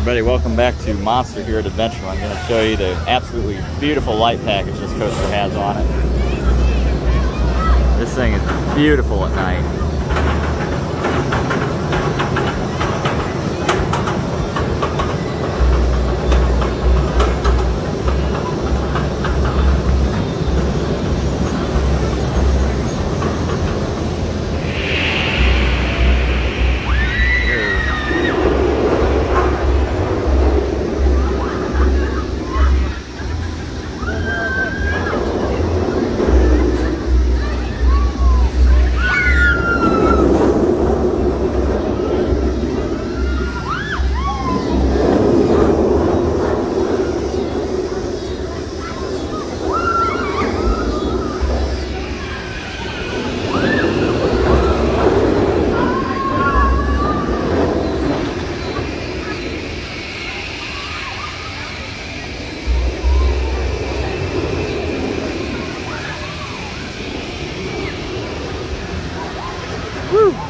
everybody, welcome back to Monster here at Adventureland. I'm going to show you the absolutely beautiful light package this coaster has on it. This thing is beautiful at night. Woo!